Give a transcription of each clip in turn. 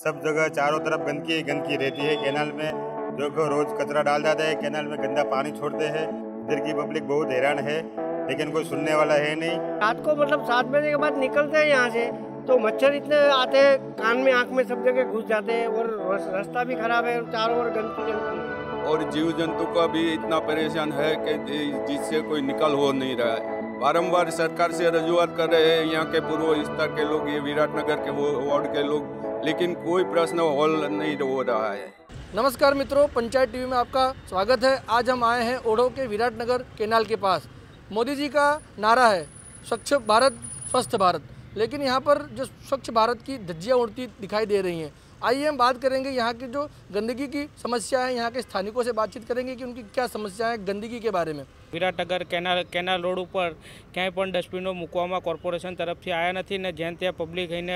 सब जगह चारों तरफ गंदगी ही गंदगी रहती है। कैनाल में जो को रोज कचरा डाल जाता है, कैनाल में गंदा पानी छोड़ते हैं। इधर की पब्लिक बहुत हैरान है, लेकिन कोई सुनने वाला है नहीं। रात को मतलब 7 बजे के बाद निकलते हैं यहाँ से तो मच्छर इतने आते हैं, कान में आँख में सब जगह घुस जाते हैं और रास्ता भी खराब है, चारों ओर गंदगी गंदगी। और जीव जंतु का भी इतना परेशान है कि जिससे कोई निकल हो नहीं रहा है। बारंबार सरकार से रजूआत कर रहे हैं यहाँ के पूर्व स्तर के लोग, ये विराटनगर के वार्ड के लोग, लेकिन कोई प्रश्न हल नहीं हो रहा है। नमस्कार मित्रों, पंचायत टीवी में आपका स्वागत है। आज हम आए हैं ओढ़ो के विराटनगर कैनाल के पास। मोदी जी का नारा है स्वच्छ भारत स्वस्थ भारत, लेकिन यहाँ पर जो स्वच्छ भारत की धज्जियाँ उड़ती दिखाई दे रही हैं। आइए हम बात करेंगे यहाँ की जो गंदगी की समस्या है, यहाँ के स्थानिकों से बातचीत करेंगे कि उनकी क्या समस्या है गंदगी के बारे में। વિરાટનગર કેનાલ રોડ ઉપર ક્યાંય પણ ડસ્ટબિનો મૂકવામાં કોર્પોરેશન તરફથી આવ્યા નથી ને જ્યાં ત્યાં પબ્લિક એને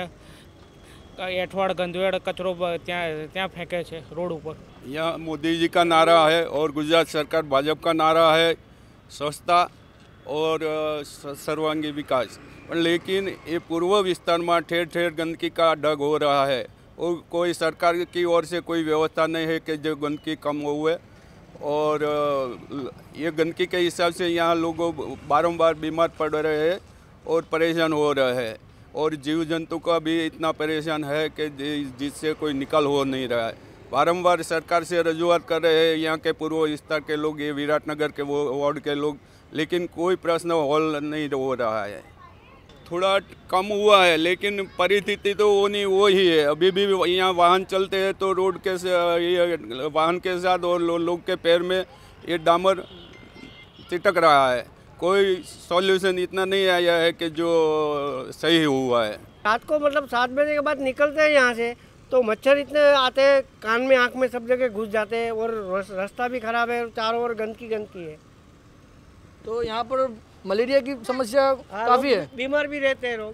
એઠવાડ ગંદવેડ કચરો ત્યાં ફેંકે છે રોડ ઉપર। यहाँ मोदी जी का नारा है और गुजरात सरकार भाजपा का नारा है स्वच्छता और सर्वांगी विकास, लेकिन ये पूर्व विस्तार में ठेर ठेर गंदगी का ढग हो रहा है और कोई सरकार की ओर से कोई व्यवस्था नहीं है कि जो गंदगी कम हुए। और ये गंदगी के हिसाब से यहाँ लोग बारंबार बीमार पड़ रहे हैं और परेशान हो रहे हैं। और जीव जंतु का भी इतना परेशान है कि जिससे कोई निकल हो नहीं रहा है। बारंबार सरकार से रजूआत कर रहे हैं यहाँ के पूर्व स्तर के लोग, ये विराटनगर के वार्ड के लोग, लेकिन कोई प्रश्न हल नहीं हो रहा है। थोड़ा कम हुआ है, लेकिन परिस्थिति तो वो ही है। अभी भी यहाँ वाहन चलते हैं तो रोड के ये वाहन के साथ और लोग के पैर में ये डामर चिटक रहा है। कोई सॉल्यूशन इतना नहीं आया है कि जो सही हुआ है। रात को मतलब 7 बजे के बाद निकलते हैं यहाँ से तो मच्छर इतने आते हैं, कान में आँख में सब जगह घुस जाते हैं और रास्ता भी खराब है, चारों ओर गंदगी गंदगी है। तो यहाँ पर मलेरिया की समस्या काफ़ी है, बीमार भी रहते हैं लोग,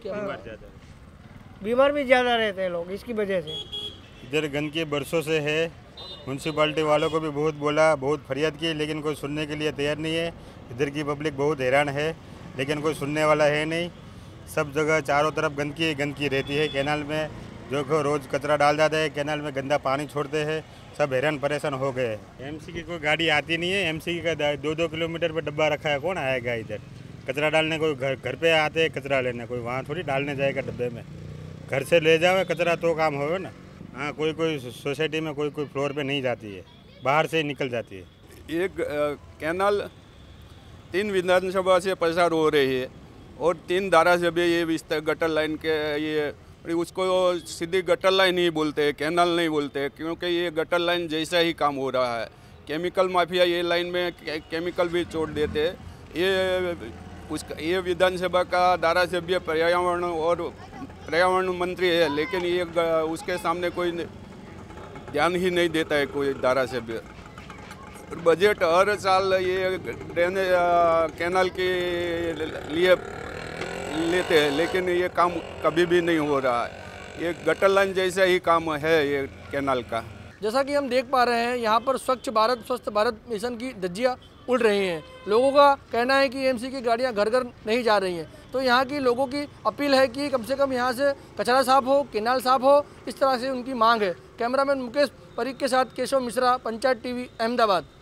बीमार भी ज़्यादा रहते हैं लोग इसकी वजह से। इधर गंदगी बरसों से है। म्यूनसिपाल्टी वालों को भी बहुत बोला, बहुत फरियाद की, लेकिन कोई सुनने के लिए तैयार नहीं है। इधर की पब्लिक बहुत हैरान है, लेकिन कोई सुनने वाला है नहीं। सब जगह चारों तरफ गंदगी ही गंदगी रहती है। कैनाल में जो को रोज कचरा डाल जाता है, कैनाल में गंदा पानी छोड़ते हैं। सब हैरान परेशान हो गए। एमसी की कोई गाड़ी आती नहीं है। एमसी का 2-2 किलोमीटर पर डब्बा रखा है, कौन आएगा इधर कचरा डालने? कोई घर पे आते हैं कचरा लेने, कोई वहाँ थोड़ी डालने जाएगा डब्बे में। घर से ले जाओ कचरा तो काम होगा ना। हाँ, कोई सोसाइटी में कोई फ्लोर पे नहीं जाती है, बाहर से ही निकल जाती है। एक कैनाल 3 विधानसभा से पसार हो रही है और 3 धारासभ्य ये गटर लाइन के ये उसको सीधी गटर लाइन ही बोलते हैं, कैनाल नहीं बोलते हैं, क्योंकि ये गटर लाइन जैसा ही काम हो रहा है। केमिकल माफिया ये लाइन में केमिकल भी छोड़ देते हैं। ये विधानसभा का धारासभ्य पर्यावरण मंत्री है, लेकिन ये उसके सामने कोई ध्यान ही नहीं देता है कोई धारासभ्य। बजट हर साल ये ड्रेनेज कैनाल के लिए लेते हैं, लेकिन ये काम कभी भी नहीं हो रहा है। ये गटर लाइन जैसा ही काम है ये कैनाल का। जैसा कि हम देख पा रहे हैं यहाँ पर स्वच्छ भारत स्वस्थ भारत मिशन की धज्जियाँ उड़ रही हैं। लोगों का कहना है कि एमसी की गाड़ियाँ घर घर नहीं जा रही हैं, तो यहाँ की लोगों की अपील है कि कम से कम यहाँ से कचरा साफ हो, कैनाल साफ हो, इस तरह से उनकी मांग है। कैमरामैन मुकेश परीख के साथ केशव मिश्रा, पंचायत टीवी, अहमदाबाद।